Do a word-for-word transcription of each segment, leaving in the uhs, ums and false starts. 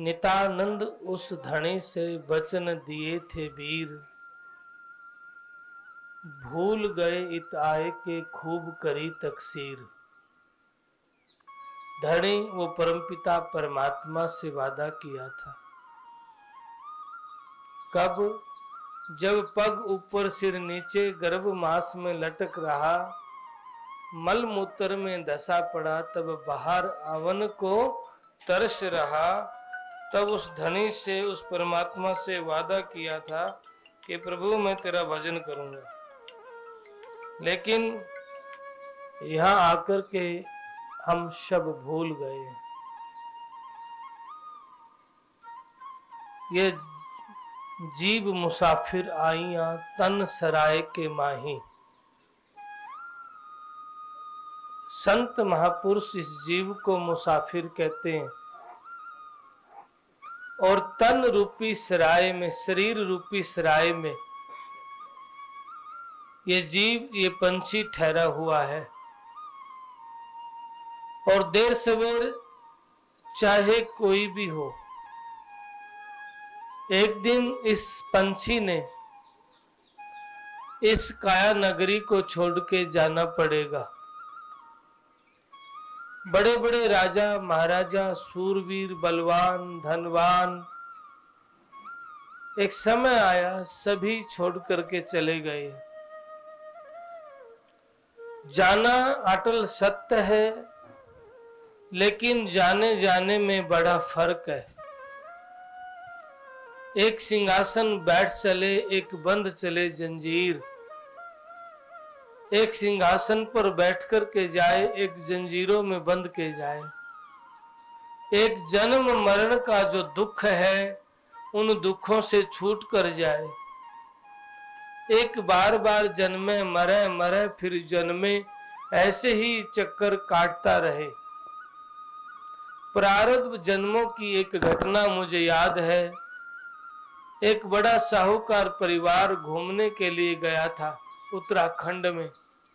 नितानंद उस धनी से वचन दिए थे वीर, भूल गए इत आए के खूब करी तकसीर। धनी वो परमपिता परमात्मा से वादा किया था। कब? जब पग ऊपर सिर नीचे गर्भ मास में लटक रहा, मल मूत्र में दशा पड़ा, तब बाहर आवन को तरस रहा। तब उस धनी से, उस परमात्मा से वादा किया था कि प्रभु मैं तेरा भजन करूंगा। लेकिन यहां आकर के हम सब भूल गए। ये जीव मुसाफिर आइयां तन सराय के माही। संत महापुरुष इस जीव को मुसाफिर कहते हैं और तन रूपी सराय में, शरीर रूपी सराय में ये जीव, ये पंछी ठहरा हुआ है। और देर सवेर चाहे कोई भी हो, एक दिन इस पंछी ने इस काया नगरी को छोड़ के जाना पड़ेगा। बड़े बड़े राजा महाराजा, सूरवीर, बलवान, धनवान, एक समय आया सभी छोड़ करके चले गए। जाना अटल सत्य है, लेकिन जाने जाने में बड़ा फर्क है। एक सिंहासन बैठ चले, एक बंद चले जंजीर। एक सिंहासन पर बैठ कर के जाए, एक जंजीरों में बंद के जाए। एक जन्म मरण का जो दुख है, उन दुखों से छूट कर जाए। एक बार बार जन्मे मरे, मरे फिर जन्मे, ऐसे ही चक्कर काटता रहे। प्रारब्ध जन्मों की एक घटना मुझे याद है। एक बड़ा साहूकार परिवार घूमने के लिए गया था उत्तराखंड में।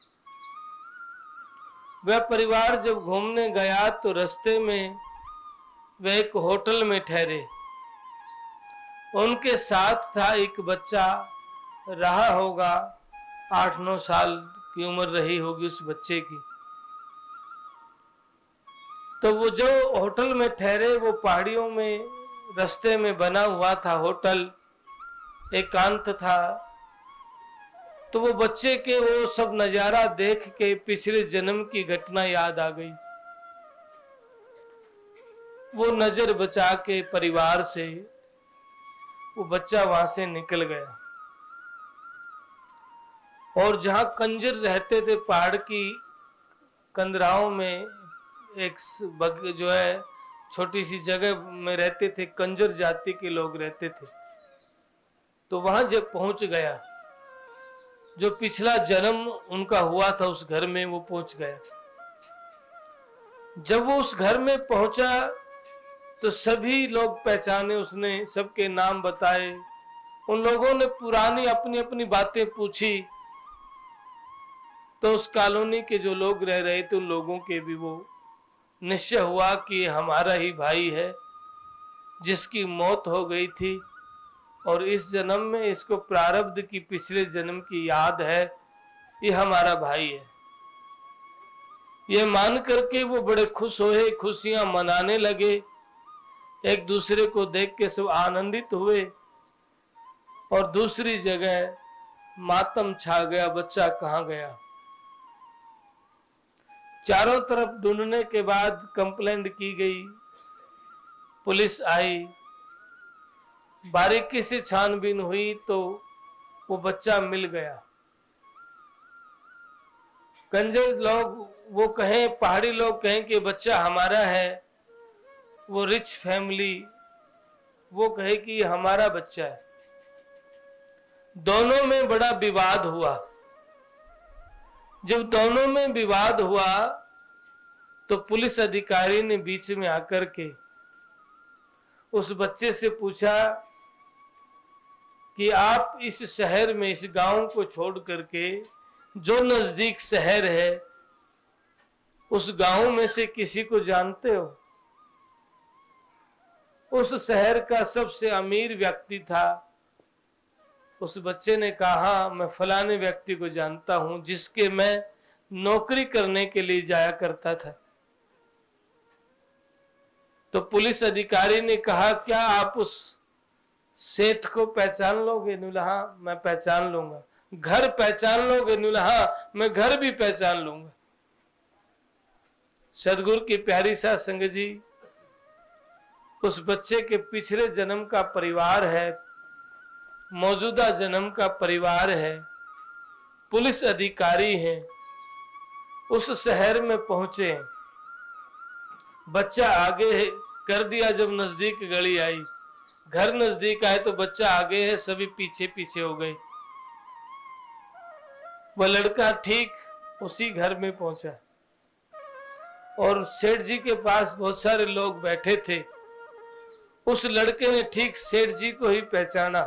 वह परिवार जब घूमने गया तो रास्ते में वह एक होटल में ठहरे। उनके साथ था एक बच्चा, रहा होगा आठ नौ साल की उम्र रही होगी उस बच्चे की। तो वो जो होटल में ठहरे, वो पहाड़ियों में रास्ते में बना हुआ था होटल, एकांत था। तो वो बच्चे के वो सब नजारा देख के पिछले जन्म की घटना याद आ गई। वो नजर बचा के परिवार से वो बच्चा वहां से निकल गया। और जहां कंजर रहते थे, पहाड़ की कंदराओं में एक जो है छोटी सी जगह में रहते थे, कंजर जाति के लोग रहते थे। तो वहां जब पहुंच गया, जो पिछला जन्म उनका हुआ था उस घर में वो पहुंच गया। जब वो उस घर में पहुंचा तो सभी लोग पहचाने उसने, सबके नाम बताए। उन लोगों ने पुरानी अपनी अपनी बातें पूछी। तो उस कॉलोनी के जो लोग रह रहे थे, उन लोगों के भी वो निश्चय हुआ कि हमारा ही भाई है जिसकी मौत हो गई थी और इस जन्म में इसको प्रारब्ध की पिछले जन्म की याद है, ये हमारा भाई है। ये मान करके वो बड़े खुश हुए, खुशियां मनाने लगे। एक दूसरे को देख के सब आनंदित हुए। और दूसरी जगह मातम छा गया, बच्चा कहाँ गया। चारों तरफ ढूंढने के बाद कंप्लेंट की गई, पुलिस आई, बारीकी से छानबीन हुई तो वो बच्चा मिल गया। कंजर लोग वो कहें, पहाड़ी लोग कहें कि बच्चा हमारा है, वो रिच फैमिली वो कहे कि ये हमारा बच्चा है। दोनों में बड़ा विवाद हुआ। जब दोनों में विवाद हुआ तो पुलिस अधिकारी ने बीच में आकर के उस बच्चे से पूछा कि आप इस शहर में, इस गांव को छोड़ करके जो नजदीक शहर है, उस गांव में से किसी को जानते हो? उस शहर का सबसे अमीर व्यक्ति था। उस बच्चे ने कहा, मैं फलाने व्यक्ति को जानता हूं जिसके मैं नौकरी करने के लिए जाया करता था। तो पुलिस अधिकारी ने कहा, क्या आप उस सेठ को पहचान लोगे? नुला, हाँ मैं पहचान लूंगा। घर पहचान लोगे? नुला, हाँ मैं घर भी पहचान लूंगा। सदगुरु की प्यारी साध संगत जी, उस बच्चे के पिछले जन्म का परिवार है, मौजूदा जन्म का परिवार है, पुलिस अधिकारी हैं। उस शहर में पहुंचे, बच्चा आगे कर दिया। जब नजदीक गली आई, घर नजदीक आए तो बच्चा आगे है, सभी पीछे पीछे हो गए। वह लड़का ठीक उसी घर में पहुंचा और सेठ जी के पास बहुत सारे लोग बैठे थे। उस लड़के ने ठीक सेठ जी को ही पहचाना।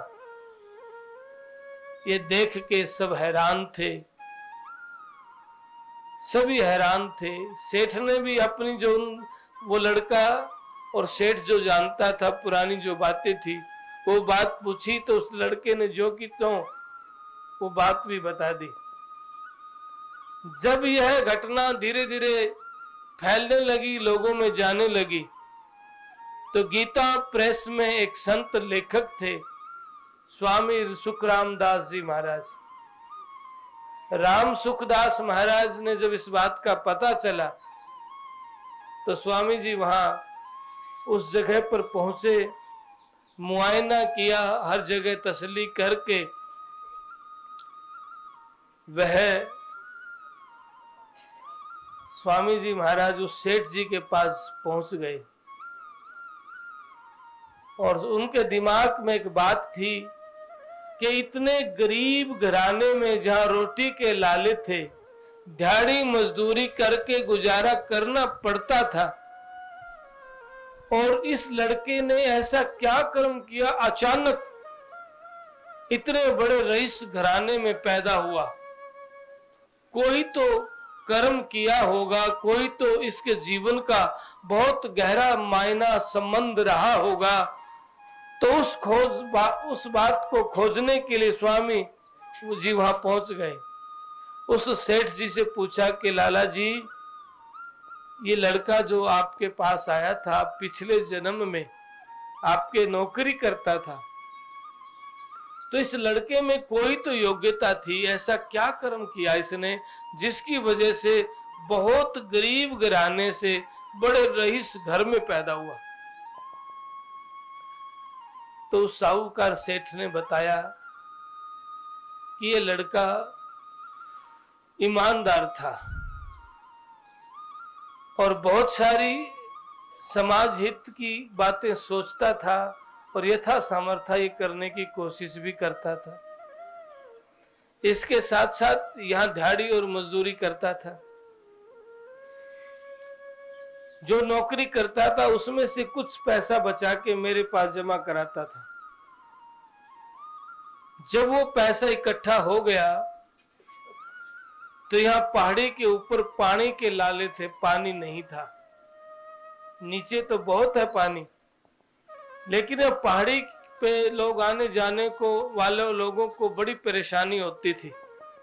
ये देख के सब हैरान थे, सभी हैरान थे। सेठ ने भी अपनी जो वो लड़का और सेठ जो जानता था, पुरानी जो बातें थी, वो बात पूछी तो उस लड़के ने जो की तो वो बात भी बता दी। जब यह घटना धीरे धीरे फैलने लगी, लोगों में जाने लगी, तो गीता प्रेस में एक संत लेखक थे, स्वामी सुखराम दास जी महाराज। राम सुखदास महाराज ने जब इस बात का पता चला तो स्वामी जी वहां उस जगह पर पहुंचे, मुआयना किया, हर जगह तसल्ली करके वह स्वामी जी महाराज उस सेठ जी के पास पहुंच गए। और उनके दिमाग में एक बात थी कि इतने गरीब घराने में जहां रोटी के लाले थे, दिहाड़ी मजदूरी करके गुजारा करना पड़ता था, और इस लड़के ने ऐसा क्या कर्म किया, अचानक इतने बड़े रईस घराने में पैदा हुआ। कोई तो कर्म किया होगा, कोई तो इसके जीवन का बहुत गहरा मायना संबंध रहा होगा। तो उस खोज बा, उस बात को खोजने के लिए स्वामी जी वहां पहुंच गए। उस सेठ जी से पूछा कि लाला जी, ये लड़का जो आपके पास आया था, पिछले जन्म में आपके नौकरी करता था, तो इस लड़के में कोई तो योग्यता थी, ऐसा क्या कर्म किया इसने जिसकी वजह से बहुत गरीब घराने से बड़े रईस घर में पैदा हुआ। तो साहूकार सेठ ने बताया कि ये लड़का ईमानदार था और बहुत सारी समाज हित की बातें सोचता था और यथा सामर्थ्य ये करने की कोशिश भी करता था। इसके साथ साथ यहां दिहाड़ी और मजदूरी करता था। जो नौकरी करता था उसमें से कुछ पैसा बचा के मेरे पास जमा कराता था। जब वो पैसा इकट्ठा हो गया तो यहाँ पहाड़ी के ऊपर पानी के लाले थे, पानी नहीं था। नीचे तो बहुत है पानी, लेकिन अब पहाड़ी पे लोग आने जाने को वाले लोगों को बड़ी परेशानी होती थी।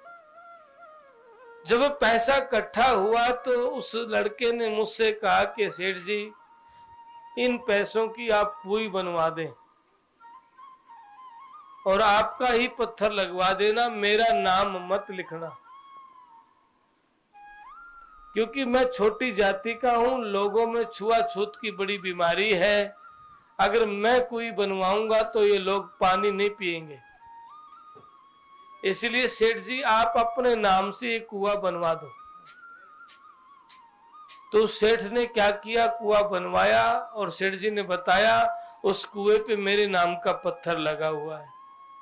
जब पैसा इकट्ठा हुआ तो उस लड़के ने मुझसे कहा कि सेठ जी, इन पैसों की आप पुई बनवा दें और आपका ही पत्थर लगवा देना, मेरा नाम मत लिखना, क्योंकि मैं छोटी जाति का हूं, लोगों में छुआछूत की बड़ी बीमारी है। अगर मैं कुएं बनवाऊंगा तो ये लोग पानी नहीं पिएंगे, इसलिए सेठ जी आप अपने नाम से एक कुआं बनवा दो। तो सेठ ने क्या किया, कुआं बनवाया और सेठ जी ने बताया उस कुएं पे मेरे नाम का पत्थर लगा हुआ है।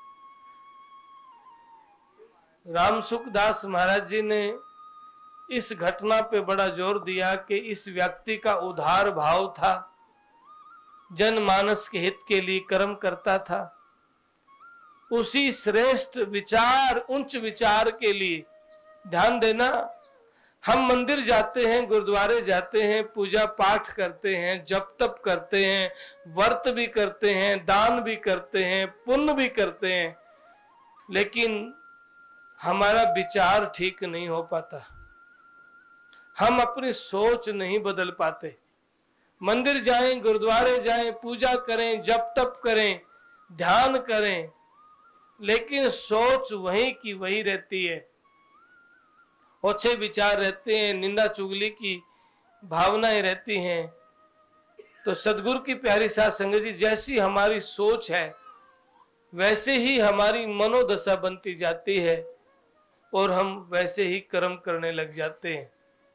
राम सुखदास महाराज जी ने इस घटना पे बड़ा जोर दिया कि इस व्यक्ति का उदार भाव था, जनमानस के हित के लिए कर्म करता था। उसी श्रेष्ठ विचार, उच्च विचार के लिए ध्यान देना, हम मंदिर जाते हैं, गुरुद्वारे जाते हैं, पूजा पाठ करते हैं, जप तप करते हैं, व्रत भी करते हैं, दान भी करते हैं, पुण्य भी करते हैं, लेकिन हमारा विचार ठीक नहीं हो पाता। हम अपनी सोच नहीं बदल पाते। मंदिर जाएं, गुरुद्वारे जाएं, पूजा करें, जप तप करें, ध्यान करें, लेकिन सोच वही की वही रहती है। अच्छे विचार रहते हैं, निंदा चुगली की भावनाएं रहती हैं। तो सदगुरु की प्यारी साध संगत जी, जैसी हमारी सोच है वैसे ही हमारी मनोदशा बनती जाती है और हम वैसे ही कर्म करने लग जाते हैं।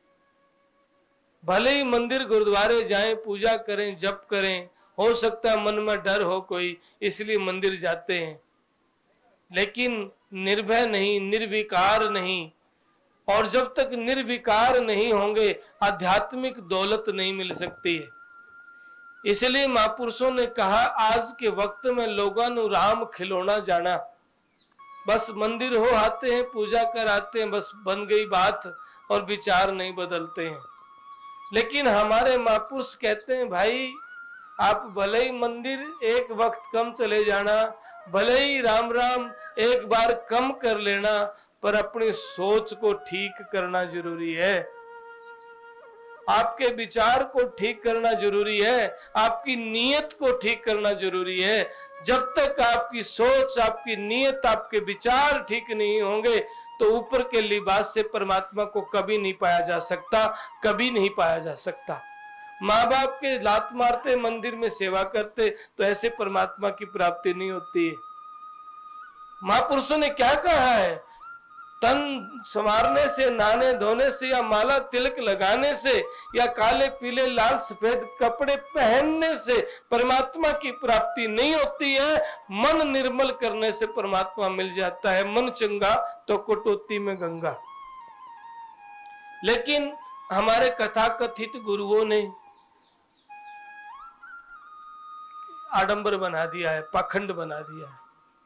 भले ही मंदिर गुरुद्वारे जाएं, पूजा करें, जप करें, हो सकता है मन में डर हो कोई, इसलिए मंदिर जाते हैं, लेकिन निर्भय नहीं, निर्विकार नहीं। और जब तक निर्विकार नहीं होंगे आध्यात्मिक दौलत नहीं मिल सकती है। इसलिए महापुरुषों ने कहा, आज के वक्त में लोगों नु राम खिलौना जाना, बस मंदिर हो आते हैं, पूजा कर आते हैं, बस बन गई बात और विचार नहीं बदलते हैं। लेकिन हमारे महापुरुष कहते हैं, भाई आप भले ही मंदिर एक वक्त कम चले जाना, भले ही राम राम एक बार कम कर लेना, पर अपनी सोच को ठीक करना जरूरी है। आपके विचार को ठीक करना जरूरी है, आपकी नीयत को ठीक करना जरूरी है। जब तक आपकी सोच, आपकी नीयत, आपके विचार ठीक नहीं होंगे तो ऊपर के लिबास से परमात्मा को कभी नहीं पाया जा सकता, कभी नहीं पाया जा सकता। माँ बाप के लात मारते मंदिर में सेवा करते तो ऐसे परमात्मा की प्राप्ति नहीं होती है। महापुरुषों ने क्या कहा है, तन संवारने से, नहाने धोने से, या माला तिलक लगाने से, या काले पीले लाल सफेद कपड़े पहनने से परमात्मा की प्राप्ति नहीं होती है। मन निर्मल करने से परमात्मा मिल जाता है। मन चंगा तो कटौती में गंगा। लेकिन हमारे कथाकथित गुरुओं ने आडंबर बना दिया है, पाखंड बना दिया है।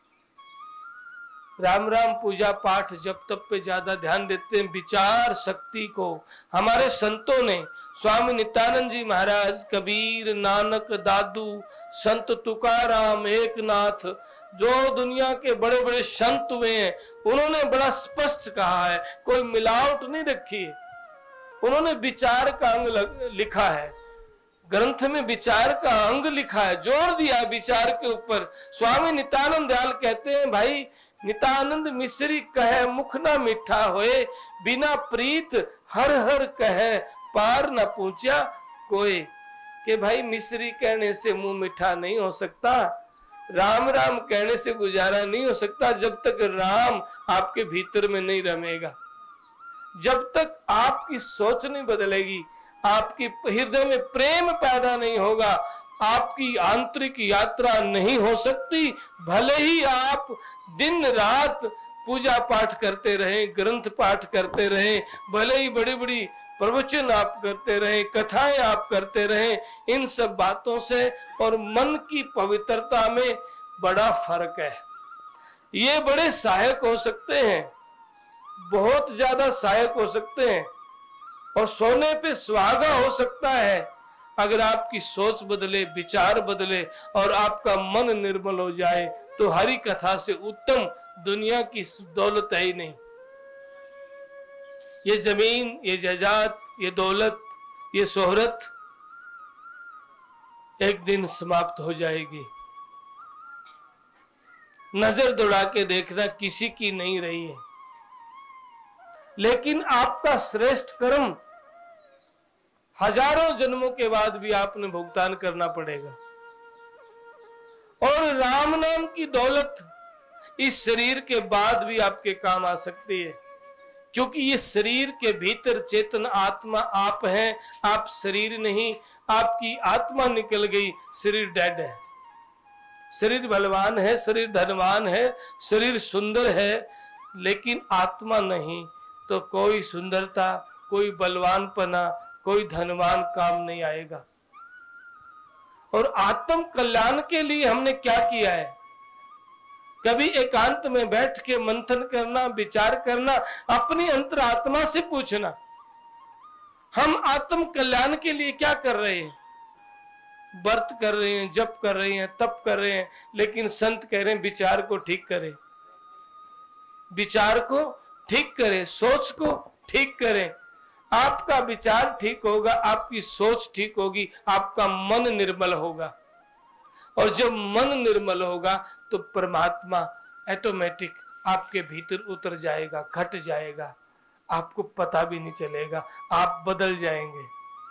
राम राम पूजा पाठ जप तप पे ज्यादा ध्यान देते हैं, विचार शक्ति को हमारे संतों ने, स्वामी नित्यानंद जी महाराज, कबीर, नानक, दादू, संत तुकाराम, एकनाथ, जो दुनिया के बड़े बड़े संत हुए हैं, उन्होंने बड़ा स्पष्ट कहा है, कोई मिलावट नहीं रखी है। उन्होंने विचार का अंग लिखा है, ग्रंथ में विचार का अंग लिखा है, जोर दिया विचार के ऊपर। स्वामी नित्यानंद दयाल कहते हैं, भाई नित्यानंद मिश्री कहे मुख ना मीठा होए, बिना प्रीत हर हर कहे पार न पूछा कोई। कि भाई मिश्री कहने से मुंह मीठा नहीं हो सकता, राम राम कहने से गुजारा नहीं हो सकता जब तक राम आपके भीतर में नहीं रमेगा। जब तक आपकी सोच नहीं बदलेगी, आपकी हृदय में प्रेम पैदा नहीं होगा, आपकी आंतरिक यात्रा नहीं हो सकती। भले ही आप दिन रात पूजा पाठ करते रहें, ग्रंथ पाठ करते रहें, भले ही बड़ी बड़ी प्रवचन आप करते रहें, कथाएं आप करते रहें, इन सब बातों से और मन की पवित्रता में बड़ा फर्क है। ये बड़े सहायक हो सकते हैं, बहुत ज्यादा सहायक हो सकते हैं, और सोने पे सुहागा हो सकता है अगर आपकी सोच बदले, विचार बदले और आपका मन निर्मल हो जाए। तो हरि कथा से उत्तम दुनिया की दौलत है ही नहीं। ये जमीन, ये जायदाद, ये दौलत, ये शोहरत एक दिन समाप्त हो जाएगी। नजर दौड़ा के देखना, किसी की नहीं रही है। लेकिन आपका श्रेष्ठ कर्म हजारों जन्मों के बाद भी आपने भुगतान करना पड़ेगा। और राम नाम की दौलत इस शरीर के बाद भी आपके काम आ सकती है, क्योंकि ये शरीर के भीतर चेतन आत्मा आप हैं, आप शरीर नहीं। आपकी आत्मा निकल गई, शरीर डेड है। शरीर बलवान है, शरीर धनवान है, शरीर सुंदर है, लेकिन आत्मा नहीं, तो कोई सुंदरता, कोई बलवानपना, कोई धनवान काम नहीं आएगा। और आत्म कल्याण के लिए हमने क्या किया है? कभी एकांत में बैठ के मंथन करना, विचार करना, अपनी अंतरात्मा से पूछना, हम आत्म कल्याण के लिए क्या कर रहे हैं? व्रत कर रहे हैं, जप कर रहे हैं, तप कर रहे हैं, लेकिन संत कह रहे हैं विचार को ठीक करें, विचार को ठीक करें, सोच को ठीक करें। आपका विचार ठीक होगा, आपकी सोच ठीक होगी, आपका मन निर्मल होगा, और जब मन निर्मल होगा तो परमात्मा ऑटोमेटिक आपके भीतर उतर जाएगा, घट जाएगा, आपको पता भी नहीं चलेगा, आप बदल जाएंगे,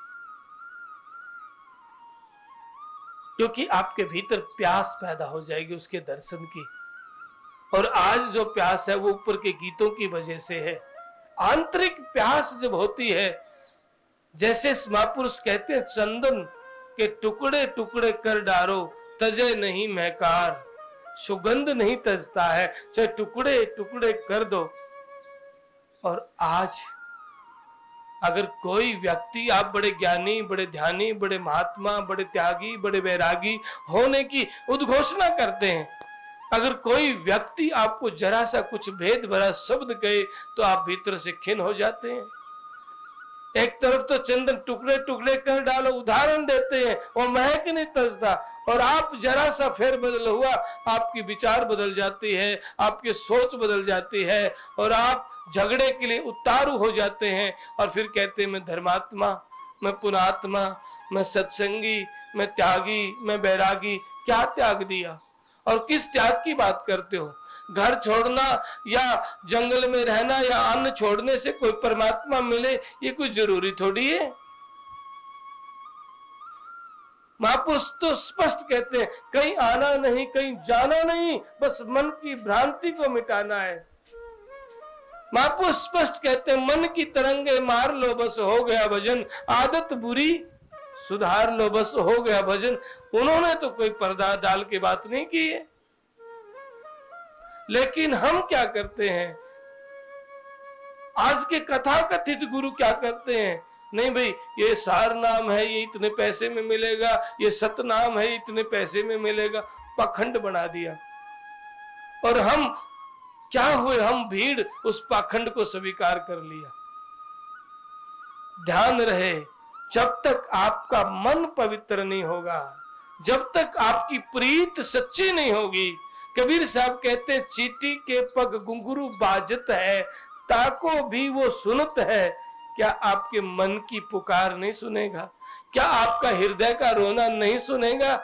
क्योंकि आपके भीतर प्यास पैदा हो जाएगी उसके दर्शन की। और आज जो प्यास है वो ऊपर के गीतों की वजह से है। आंतरिक प्यास जब होती है, जैसे महापुरुष कहते हैं, चंदन के टुकड़े टुकड़े कर डारो तजे नहीं महकार, सुगंध नहीं तजता है, चाहे टुकड़े टुकड़े कर दो। और आज अगर कोई व्यक्ति, आप बड़े ज्ञानी, बड़े ध्यानी, बड़े महात्मा, बड़े त्यागी, बड़े वैरागी होने की उद्घोषणा करते हैं, अगर कोई व्यक्ति आपको जरा सा कुछ भेद भरा शब्द कहे तो आप भीतर से खिन्न हो जाते हैं। एक तरफ तो चंदन टुकड़े टुकड़े कर डालो उदाहरण देते हैं और महक नहीं तजता, और आप जरा सा फेर बदल हुआ, आपकी विचार बदल जाती है, आपकी सोच बदल जाती है, और आप झगड़े के लिए उतारू हो जाते हैं, और फिर कहते हैं मैं धर्मात्मा, मैं पुणात्मा, मैं सत्संगी, मैं त्यागी, मैं बैरागी। क्या त्याग दिया और किस त्याग की बात करते हो? घर छोड़ना या जंगल में रहना या अन्न छोड़ने से कोई परमात्मा मिले, ये कोई जरूरी थोड़ी है। महापुरुष तो स्पष्ट कहते हैं, कहीं आना नहीं, कहीं जाना नहीं, बस मन की भ्रांति को मिटाना है। महापुरुष स्पष्ट कहते हैं, मन की तरंगे मार लो बस हो गया भजन, आदत बुरी सुधार लो बस हो गया भजन। उन्होंने तो कोई पर्दा डाल के बात नहीं की है, लेकिन हम क्या करते हैं? आज के कथा कथित गुरु क्या करते हैं? नहीं भाई, ये सार नाम है, ये इतने पैसे में मिलेगा, ये सतनाम है, इतने पैसे में मिलेगा। पाखंड बना दिया, और हम क्या हुए? हम भीड़ उस पाखंड को स्वीकार कर लिया। ध्यान रहे, जब तक आपका मन पवित्र नहीं होगा, जब तक आपकी प्रीत सच्ची नहीं होगी, कबीर साहब कहते हैं, चीटी के पग घुंघरू बाजत है, ताको भी वो सुनत है। क्या आपके मन की पुकार नहीं सुनेगा? क्या आपका हृदय का रोना नहीं सुनेगा?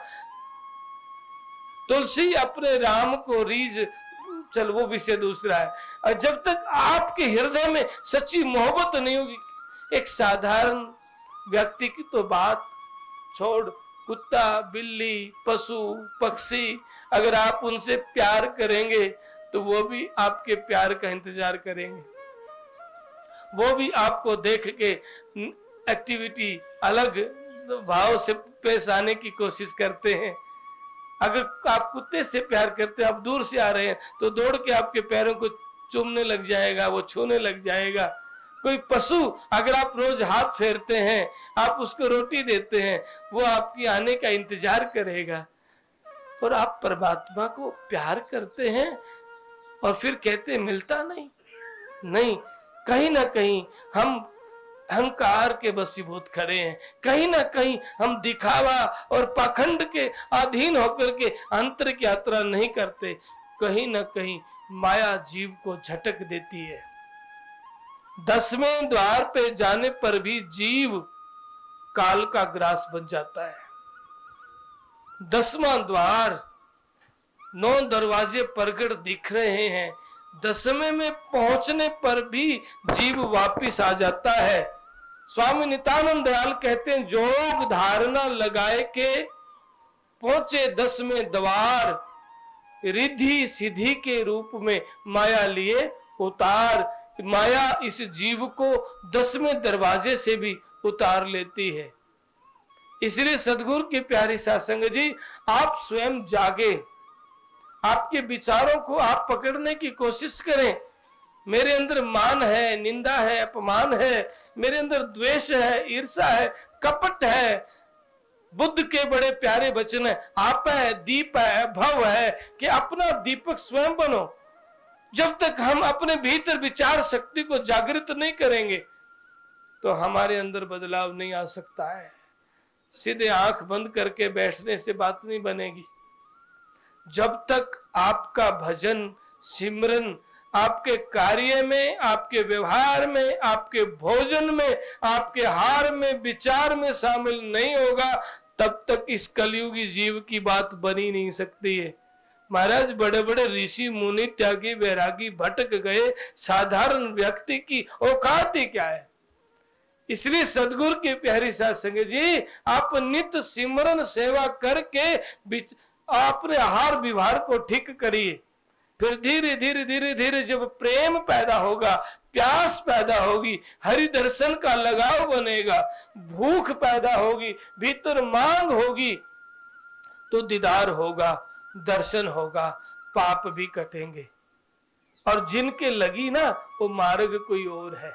तुलसी अपने राम को रीझ, चल वो विषय दूसरा है। और जब तक आपके हृदय में सच्ची मोहब्बत नहीं होगी, एक साधारण व्यक्ति की तो बात छोड़, कुत्ता, बिल्ली, पशु, पक्षी, अगर आप उनसे प्यार करेंगे तो वो भी आपके प्यार का इंतजार करेंगे, वो भी आपको देख के एक्टिविटी अलग भाव से पेश आने की कोशिश करते हैं। अगर आप कुत्ते से प्यार करते हैं, आप दूर से आ रहे हैं तो दौड़ के आपके पैरों को चूमने लग जाएगा, वो छूने लग जाएगा। कोई पशु, अगर आप रोज हाथ फेरते हैं, आप उसको रोटी देते हैं, वो आपकी आने का इंतजार करेगा। और आप परमात्मा को प्यार करते हैं और फिर कहते हैं मिलता नहीं। नहीं, कहीं ना कहीं हम अहंकार के वशीभूत खड़े हैं, कहीं ना कहीं हम दिखावा और पाखंड के अधीन होकर के आंतरिक यात्रा नहीं करते। कहीं ना कहीं माया जीव को झटक देती है। दसवें द्वार पे जाने पर भी जीव काल का ग्रास बन जाता है। दसवां द्वार, नौ दरवाजे प्रगट दिख रहे हैं, दसवें में पहुंचने पर भी जीव वापिस आ जाता है। स्वामी नित्यानंद दयाल कहते हैं, जोग धारणा लगाए के पहुंचे दसवें द्वार, रिद्धि सिद्धि के रूप में माया लिए उतार। माया इस जीव को दसवें दरवाजे से भी उतार लेती है। इसलिए सदगुरु की प्यारी सत्संग जी, आप स्वयं जागे, आपके विचारों को आप पकड़ने की कोशिश करें। मेरे अंदर मान है, निंदा है, अपमान है, मेरे अंदर द्वेष है, ईर्षा है, कपट है। बुद्ध के बड़े प्यारे वचन है, आप है, दीप है, भव है, कि अपना दीपक स्वयं बनो। जब तक हम अपने भीतर विचार शक्ति को जागृत नहीं करेंगे, तो हमारे अंदर बदलाव नहीं आ सकता है। सीधे आंख बंद करके बैठने से बात नहीं बनेगी। जब तक आपका भजन सिमरन आपके कार्य में, आपके व्यवहार में, आपके भोजन में, आपके हार में, विचार में शामिल नहीं होगा, तब तक इस कलयुगी जीव की बात बनी नहीं सकती है। महाराज, बड़े बड़े ऋषि मुनि त्यागी वैरागी भटक गए, साधारण व्यक्ति की औकात ही क्या है। इसलिए सदगुरु की प्यारी साध संगत जी, आप नित्य सिमरन सेवा करके अपने आहार विहार को ठीक करिए। फिर धीरे धीरे धीरे धीरे जब प्रेम पैदा होगा, प्यास पैदा होगी, हरि दर्शन का लगाव बनेगा, भूख पैदा होगी, भीतर मांग होगी, तो दीदार होगा, दर्शन होगा, पाप भी कटेंगे। और जिनके लगी ना, वो मार्ग कोई और है।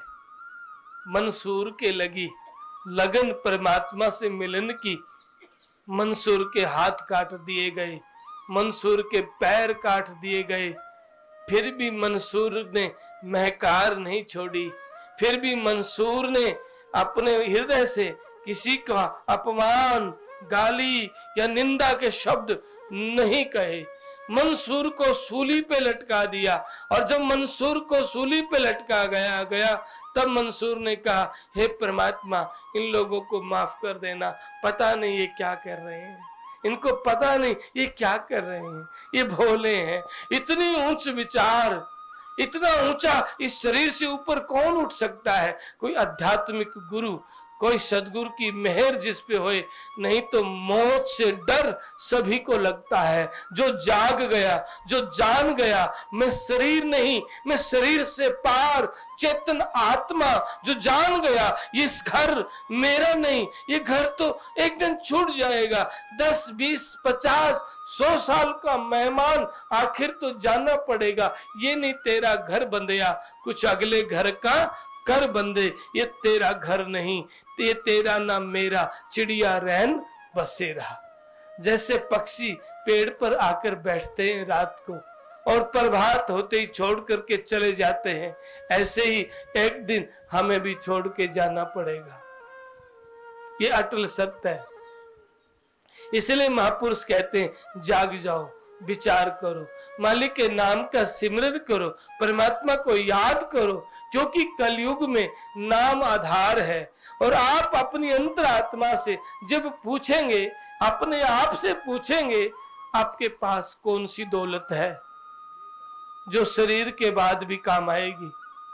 मंसूर के लगी लगन परमात्मा से मिलन की, मंसूर के हाथ काट दिए गए, मंसूर के पैर काट दिए गए, फिर भी मंसूर ने महकार नहीं छोड़ी, फिर भी मंसूर ने अपने हृदय से किसी का अपमान, गाली या निंदा के शब्द नहीं कहे। मंसूर को सूली पे लटका दिया, और जब मंसूर को सूली पे लटका गया गया तब मंसूर ने कहा, हे परमात्मा, इन लोगों को माफ कर देना, पता नहीं ये क्या कर रहे हैं, इनको पता नहीं ये क्या कर रहे हैं, ये भोले हैं। इतनी ऊंच विचार, इतना ऊंचा इस शरीर से ऊपर कौन उठ सकता है? कोई आध्यात्मिक गुरु, कोई सदगुरु की मेहर जिस पे होए, नहीं तो मौत से डर सभी को लगता है। जो जाग गया, जो जान गया, मैं शरीर नहीं, मैं शरीर से पार चेतन आत्मा, जो जान गया इस घर मेरा नहीं, ये घर तो एक दिन छूट जाएगा। दस बीस पचास सौ साल का मेहमान आखिर तो जाना पड़ेगा। ये नहीं तेरा घर बंदया, कुछ अगले घर का कर बंदे, ये तेरा घर नहीं, ये तेरा ना मेरा, चिड़िया रैन बसेरा। जैसे पक्षी पेड़ पर आकर बैठते हैं रात को और प्रभात होते ही छोड़ करके चले जाते हैं, ऐसे ही एक दिन हमें भी छोड़ के जाना पड़ेगा। ये अटल सत्य है। इसलिए महापुरुष कहते हैं, जाग जाओ, विचार करो, मालिक के नाम का सिमरन करो, परमात्मा को याद करो, क्योंकि कलयुग में नाम आधार है। और आप अपनी अंतरात्मा से जब पूछेंगे, अपने आप से पूछेंगे, आपके पास कौन सी दौलत है जो शरीर के बाद भी काम आएगी?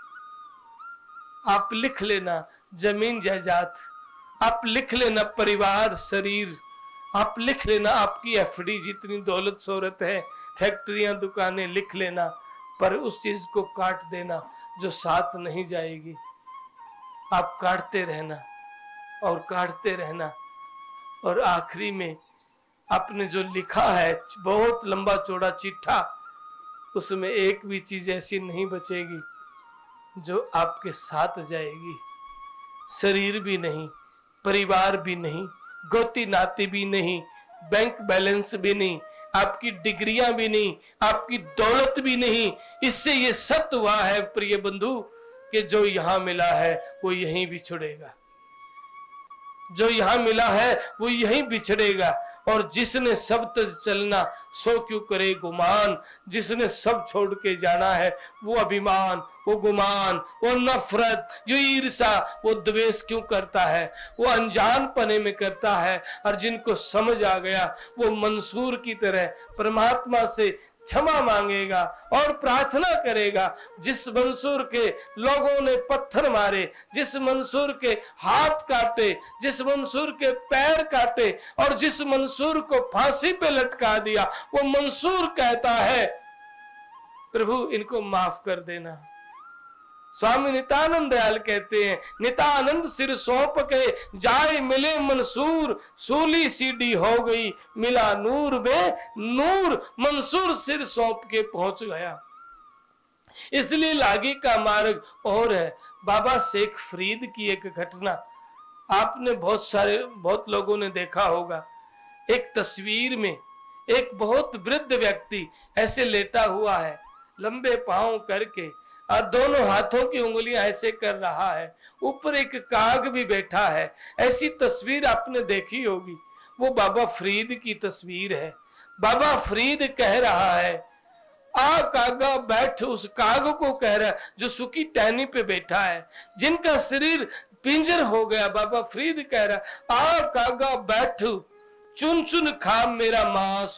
आप लिख लेना जमीन जायदाद, आप लिख लेना परिवार शरीर, आप लिख लेना आपकी एफडी, जितनी दौलत शोहरत है, फैक्ट्रियां दुकानें लिख लेना, पर उस चीज को काट देना जो साथ नहीं जाएगी। आप काटते रहना और काटते रहना, और आखिरी में आपने जो लिखा है बहुत लंबा चौड़ा चिट्ठा, उसमें एक भी चीज ऐसी नहीं बचेगी जो आपके साथ जाएगी। शरीर भी नहीं, परिवार भी नहीं, गोती नाती भी नहीं, बैंक बैलेंस भी नहीं, आपकी डिग्रियां भी नहीं, आपकी दौलत भी नहीं। इससे ये सत्य हुआ है प्रिय बंधु कि जो यहां मिला है वो यहीं बिछड़ेगा, जो यहां मिला है वो यहीं बिछड़ेगा। और जिसने सब तज चलना सो क्यों करे गुमान, जिसने सब छोड़ के जाना है वो अभिमान, वो गुमान, वो नफरत, जो ईर्षा, वो द्वेष क्यों करता है? वो अनजान पने में करता है। और जिनको समझ आ गया वो मंसूर की तरह परमात्मा से क्षमा मांगेगा और प्रार्थना करेगा। जिस मंसूर के लोगों ने पत्थर मारे, जिस मंसूर के हाथ काटे, जिस मंसूर के पैर काटे और जिस मंसूर को फांसी पे लटका दिया, वो मंसूर कहता है, प्रभु इनको माफ कर देना। स्वामी नित्यानंद दयाल कहते हैं, नित्यानंद सिर सौंप के जाए मिले मंसूर, सूली सीढ़ी हो गई मिला नूर में नूर। मंसूर सिर सौंप के पहुंच गया। इसलिए लागी का मार्ग और है। बाबा शेख फरीद की एक घटना आपने बहुत सारे बहुत लोगों ने देखा होगा। एक तस्वीर में एक बहुत वृद्ध व्यक्ति ऐसे लेटा हुआ है, लंबे पांव करके, और दोनों हाथों की उंगलियां ऐसे कर रहा है, ऊपर एक काग भी बैठा है। ऐसी तस्वीर आपने देखी होगी, वो बाबा फरीद की तस्वीर है। बाबा फरीद कह रहा है, आ कागा बैठ, उस काग को कह रहा है जो सूखी टहनी पे बैठा है, जिनका शरीर पिंजर हो गया। बाबा फरीद कह रहा है, आ कागा बैठ, चुन चुन खा मेरा मांस,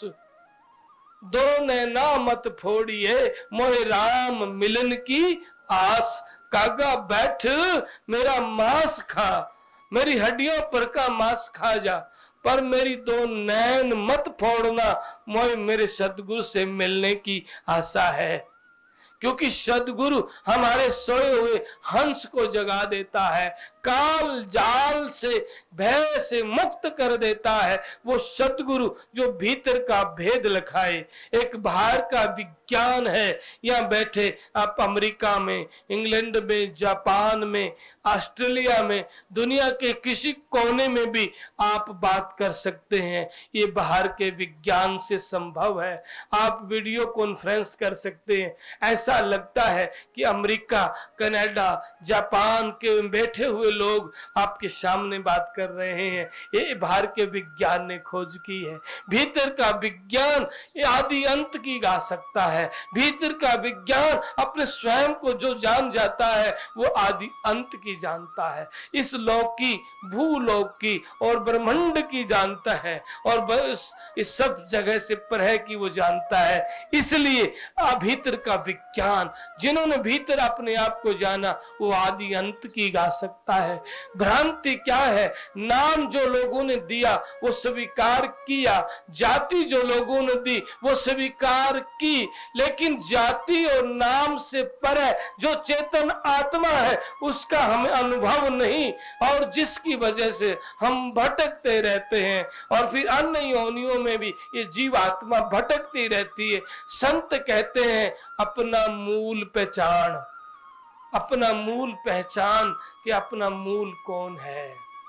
दो नैना मत फोड़िए मोहे राम मिलन की आस। कागा बैठ मेरा मांस खा, मेरी हड्डियों पर का मांस खा जा, पर मेरी दो नैन मत फोड़ना, मोहे मेरे सतगुरु से मिलने की आशा है। क्योंकि सतगुरु हमारे सोए हुए हंस को जगा देता है, काल जाल से भय से मुक्त कर देता है। वो सतगुरु जो भीतर का भेद लखाए। एक बाहर का विज्ञान है, यहाँ बैठे आप अमेरिका में, इंग्लैंड में, जापान में, ऑस्ट्रेलिया में, दुनिया के किसी कोने में भी आप बात कर सकते हैं। ये बाहर के विज्ञान से संभव है। आप वीडियो कॉन्फ्रेंस कर सकते हैं। ऐसा लगता है कि अमेरिका, कनाडा, जापान के बैठे हुए लोग आपके सामने बात कर रहे हैं। ये बाहर के विज्ञान ने खोज की है। भीतर का विज्ञान ये आदि अंत की गा सकता है। भीतर का विज्ञान अपने स्वयं को जो जान जाता है वो आदि अंत की जानता है। इस लोक की, भूलोक की और ब्रह्मांड की जानता है, और बस इस सब जगह से परे की वो जानता है। इसलिए भीतर का विज्ञान, जिन्होंने भीतर अपने आप को जाना, वो आदि अंत की गा सकता है। भ्रांति क्या है? नाम जो लोगों ने दिया वो स्वीकार किया, जाति जो लोगों ने दी वो स्वीकार की, लेकिन जाति और नाम से परे जो चेतन आत्मा है उसका हमें अनुभव नहीं, और जिसकी वजह से हम भटकते रहते हैं, और फिर अन्य योनियों में भी ये जीव आत्मा भटकती रहती है। संत कहते हैं अपना मूल पहचान, अपना मूल पहचान कि अपना मूल कौन है,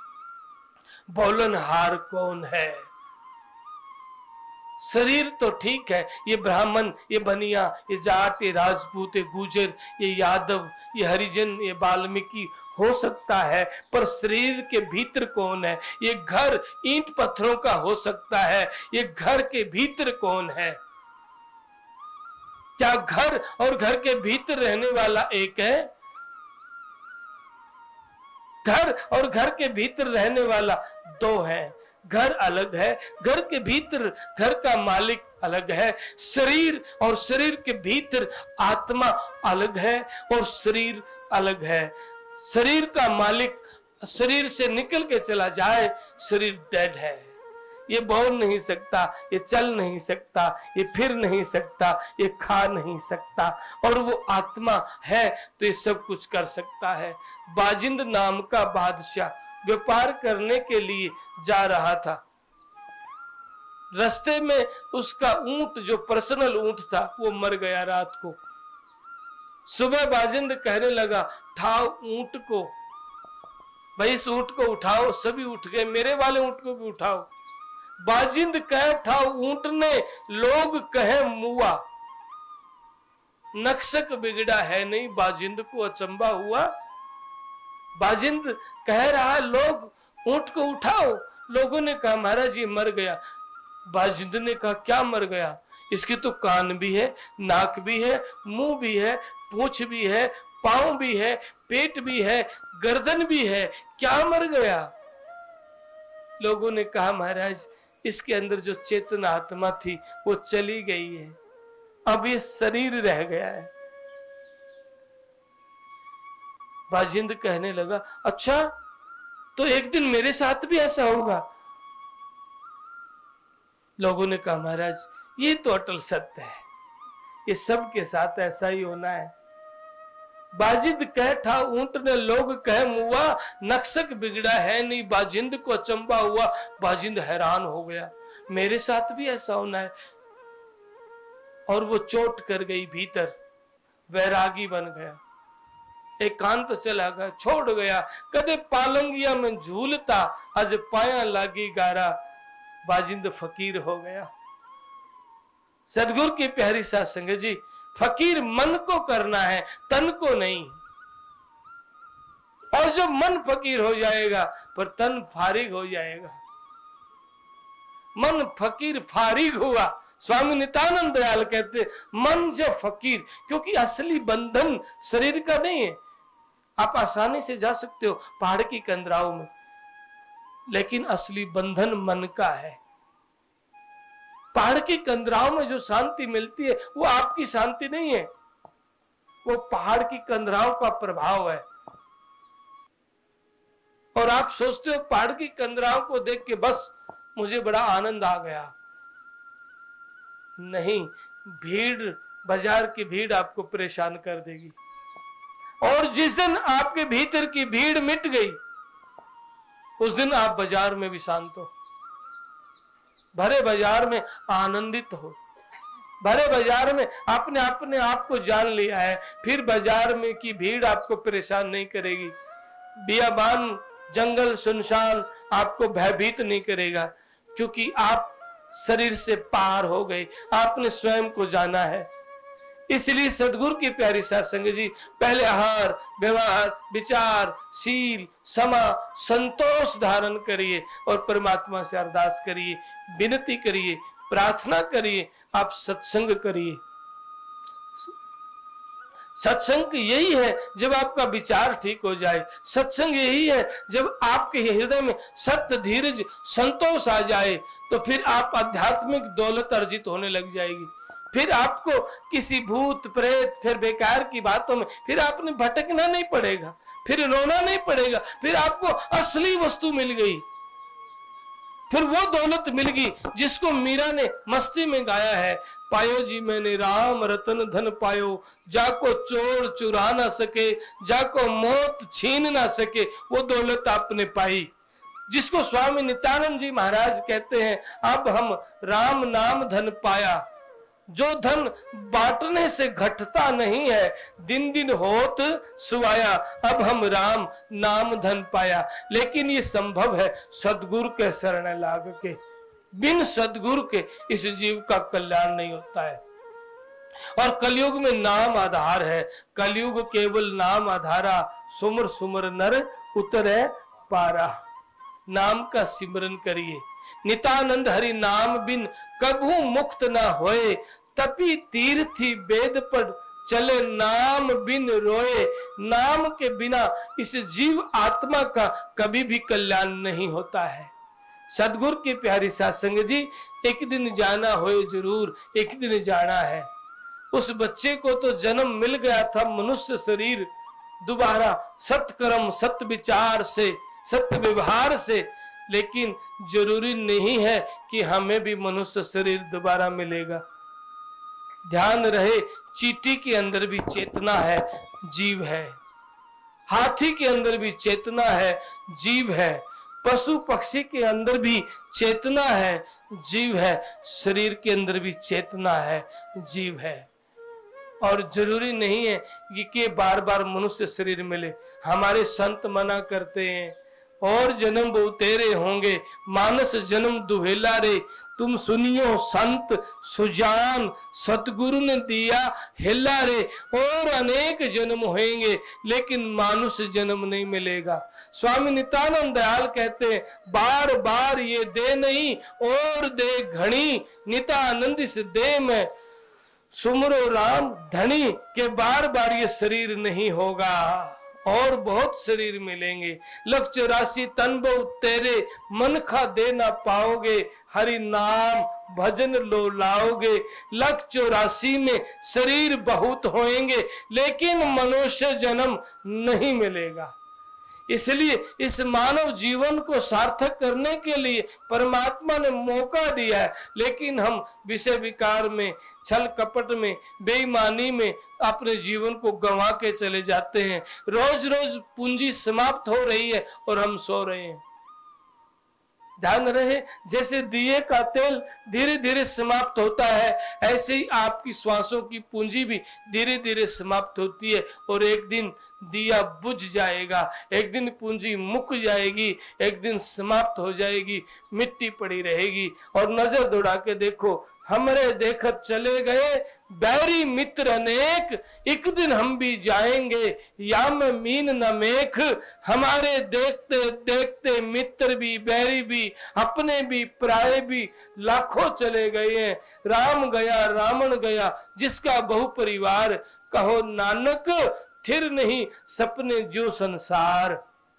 बोलनहार कौन है। शरीर तो ठीक है, ये ब्राह्मण, ये बनिया, ये जाट, ये राजपूत, ये गुजर, ये यादव, ये हरिजन, ये वाल्मीकि हो सकता है, पर शरीर के भीतर कौन है? ये घर ईंट पत्थरों का हो सकता है, ये घर के भीतर कौन है? क्या घर और घर के भीतर रहने वाला एक है? घर और घर के भीतर रहने वाला दो है। घर अलग है, घर के भीतर घर का मालिक अलग है। शरीर और शरीर के भीतर आत्मा अलग है, और शरीर अलग है। शरीर का मालिक शरीर से निकल के चला जाए, शरीर डेड है। ये बोल नहीं सकता, ये चल नहीं सकता, ये फिर नहीं सकता, ये खा नहीं सकता, और वो आत्मा है तो ये सब कुछ कर सकता है। बाजिंद नाम का बादशाह व्यापार करने के लिए जा रहा था। रास्ते में उसका ऊंट, जो पर्सनल ऊंट था, वो मर गया रात को। सुबह बाजिंद कहने लगा, उठाओ ऊंट को, भाई इस ऊंट को उठाओ। सभी उठ गए, मेरे वाले ऊंट को भी उठाओ। बाजिंद कहे उठाओ, ऊंट ने, लोग कहे मुआ। नक्शक बिगड़ा है नहीं, बाजिंद को अचंबा हुआ। बाजिंद कह रहा है, लोग ऊंट को उठाओ। लोगों ने कहा महाराज ये मर गया। बाजिंद ने कहा क्या मर गया? इसके तो कान भी है, नाक भी है, मुंह भी है, पूंछ भी है, पांव भी है, पेट भी है, गर्दन भी है, क्या मर गया? लोगों ने कहा महाराज इसके अंदर जो चेतन आत्मा थी वो चली गई है, अब ये शरीर रह गया है। बाजिंद कहने लगा, अच्छा तो एक दिन मेरे साथ भी ऐसा होगा? लोगों ने कहा महाराज ये तो अटल सत्य है, ये सबके साथ ऐसा ही होना है। बाजिंद कह था ऊंट ने, लोग कह मुआ, नक्शक बिगड़ा है नहीं। बाजिंद को अचंबा हुआ, बाजिंद हैरान हो गया, मेरे साथ भी ऐसा होना है। और वो चोट कर गई भीतर, वैरागी बन गया, एकांत चला गया, छोड़ गया। कदे पालंगिया में झूलता, अज पाया लागी गारा। बाजिंद फकीर हो गया। सदगुरु की प्यारी साध संगत जी, फकीर मन को करना है, तन को नहीं। और जब मन फकीर हो जाएगा पर तन फारिग हो जाएगा। मन फकीर फारिग हुआ, स्वामी नित्यानंद दयाल कहते मन जब फकीर, क्योंकि असली बंधन शरीर का नहीं है। आप आसानी से जा सकते हो पहाड़ की कंदराओं में, लेकिन असली बंधन मन का है। पहाड़ की कंदराओं में जो शांति मिलती है वो आपकी शांति नहीं है, वो पहाड़ की कंदराओं का प्रभाव है। और आप सोचते हो पहाड़ की कंदराओं को देख के बस मुझे बड़ा आनंद आ गया। नहीं, भीड़, बाजार की भीड़ आपको परेशान कर देगी। और जिस दिन आपके भीतर की भीड़ मिट गई, उस दिन आप बाजार में भी शांत हो, भरे बाजार में आनंदित हो, भरे बाजार में आपने अपने आप को जान लिया है। फिर बाजार में की भीड़ आपको परेशान नहीं करेगी, बियाबान जंगल सुनसान आपको भयभीत नहीं करेगा, क्योंकि आप शरीर से पार हो गए, आपने स्वयं को जाना है। इसलिए सदगुरु की प्यारी साध संगत जी, पहले आहार, व्यवहार, विचार, शील, समा, संतोष धारण करिए और परमात्मा से अरदास करिए, विनती करिए, प्रार्थना करिए, आप सत्संग करिए। सत्संग यही है जब आपका विचार ठीक हो जाए, सत्संग यही है जब आपके हृदय में सत्य, धीरज, संतोष आ जाए, तो फिर आप आध्यात्मिक दौलत अर्जित होने लग जाएगी। फिर आपको किसी भूत प्रेत, फिर बेकार की बातों में फिर आपने भटकना नहीं पड़ेगा, फिर रोना नहीं पड़ेगा, फिर आपको असली वस्तु मिल गई, फिर वो दौलत मिल गई जिसको मीरा ने मस्ती में गाया है, पायो जी मैंने राम रतन धन पायो, जाको चोर चुरा ना सके, जाको मौत छीन ना सके, वो दौलत आपने पाई, जिसको स्वामी नित्यानंद जी महाराज कहते हैं अब हम राम नाम धन पाया। जो धन बांटने से घटता नहीं है, दिन दिन होत सुवाया, अब हम राम नाम धन पाया। लेकिन ये संभव है सदगुरु के शरण लाग के, बिन सदगुरु के इस जीव का कल्याण नहीं होता है। और कलयुग में नाम आधार है, कलयुग केवल नाम आधारा, सुमर सुमर नर उतरे पारा। नाम का सिमरन करिए, नित्यानंद हरि नाम बिन कभू मुक्त ना होए, तपी तीर्थी वेद पढ़ चले नाम बिन रोए। नाम के बिना इस जीव आत्मा का कभी भी कल्याण नहीं होता है। सदगुरु की प्यारी साध संगत जी, एक दिन जाना होए जरूर, एक दिन जाना है। उस बच्चे को तो जन्म मिल गया था मनुष्य शरीर, दोबारा सत्कर्म, सत्य विचार से, सत्य व्यवहार से, लेकिन जरूरी नहीं है कि हमें भी मनुष्य शरीर दोबारा मिलेगा। ध्यान रहे, चींटी के अंदर भी चेतना है, जीव है, हाथी के अंदर भी चेतना है, जीव है, पशु पक्षी के अंदर भी चेतना है, जीव है, शरीर के अंदर भी चेतना है, जीव है। और जरूरी नहीं है कि बार बार मनुष्य शरीर मिले। हमारे संत मना करते हैं, और जन्म बहुतेरे होंगे, मानस जन्म दुहेला रे, तुम सुनियो संत सुजान, सतगुरु ने दिया हिला रे। और अनेक जन्म होंगे लेकिन मानुष जन्म नहीं मिलेगा। स्वामी नित्यानंद दयाल कहते हैं, बार बार ये दे नहीं और दे घनी, नित्यानंद इस दे में सुमरो राम धनी, के बार बार ये शरीर नहीं होगा, और बहुत शरीर मिलेंगे। लख चौरासी तन बहु तेरे, मन खा दे ना पाओगे, हरि नाम भजन लो लाओगे। लख चौरासी में शरीर बहुत होंगे लेकिन मनुष्य जन्म नहीं मिलेगा। इसलिए इस मानव जीवन को सार्थक करने के लिए परमात्मा ने मौका दिया है, लेकिन हम विषय विकार में, छल कपट में, बेईमानी में अपने जीवन को गंवा के चले जाते हैं। रोज रोज पूंजी समाप्त हो रही है और हम सो रहे हैं। ध्यान रहे, जैसे दिए का तेल धीरे धीरे समाप्त होता है, ऐसे ही आपकी श्वासों की पूंजी भी धीरे धीरे समाप्त होती है, और एक दिन दिया बुझ जाएगा, एक दिन पूंजी मुक जाएगी, एक दिन समाप्त हो जाएगी, मिट्टी पड़ी रहेगी। और नजर दौड़ा के देखो, हमरे देखत चले गए बैरी मित्र अनेक, एक दिन हम भी जाएंगे या में मीन न मेख। हमारे देखते देखते मित्र भी बैरी भी अपने भी पराये भी लाखों चले गए हैं। राम गया रावण गया जिसका बहु परिवार, कहो नानक थिर नहीं सपने जो संसार।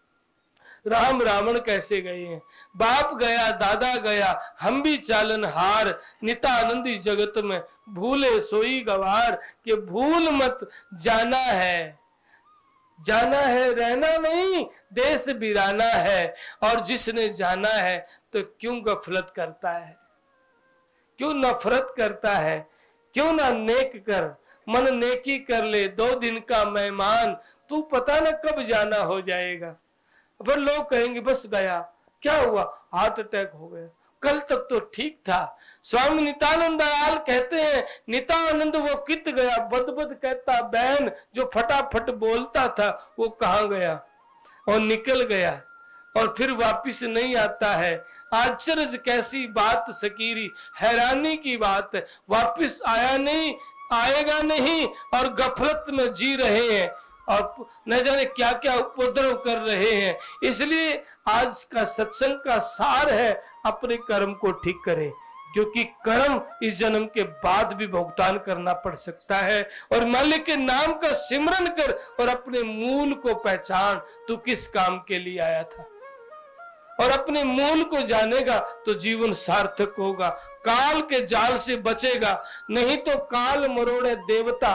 राम रावण कैसे गए हैं, बाप गया दादा गया हम भी चालन हार। नितानंद इस जगत में भूले सोई गवार, कि भूल मत जाना है, जाना है रहना नहीं, देश बिराना है। और जिसने जाना है तो क्यों गफलत करता है, क्यों नफरत करता है। क्यों ना नेक कर, मन नेकी कर ले, दो दिन का मेहमान, तू पता ना कब जाना हो जाएगा। पर लोग कहेंगे बस गया, क्या हुआ, हार्ट अटैक हो गया, कल तक तो ठीक था। स्वामी नित्यानंद दयाल कहते हैं, नित्यानंद वो कित गया, बदबद कहता बैन जो फटाफट बोलता था वो कहाँ गया, और निकल गया और फिर वापिस नहीं आता है। आश्चर्य कैसी बात सकीरी, हैरानी की बात है, वापिस आया नहीं, आएगा नहीं, और गफलत में जी रहे हैं और न जाने क्या क्या उपद्रव कर रहे हैं। इसलिए आज का सत्संग का सार है, अपने कर्म को ठीक करें, क्योंकि कर्म इस जन्म के बाद भी भुगतान करना पड़ सकता है। और मालिक के नाम का सिमरन कर और अपने मूल को पहचान, तू किस काम के लिए आया था। और अपने मूल को जानेगा तो जीवन सार्थक होगा, काल के जाल से बचेगा। नहीं तो काल मरोड़े देवता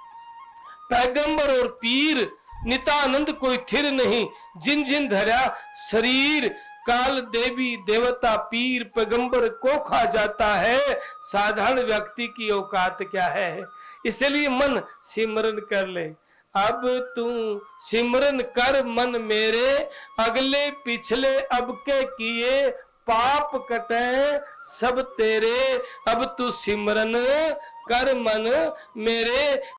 पैगंबर और पीर, नितानंद कोई थिर नहीं, जिन जिन धरा शरीर। काल देवी देवता पीर पैगंबर को खा जाता है, साधारण व्यक्ति की औकात क्या है। इसलिए मन सिमरन कर ले, अब तू सिमरन कर मन मेरे, अगले पिछले अब के किए पाप कटे सब तेरे। अब तू सिमरन कर मन मेरे,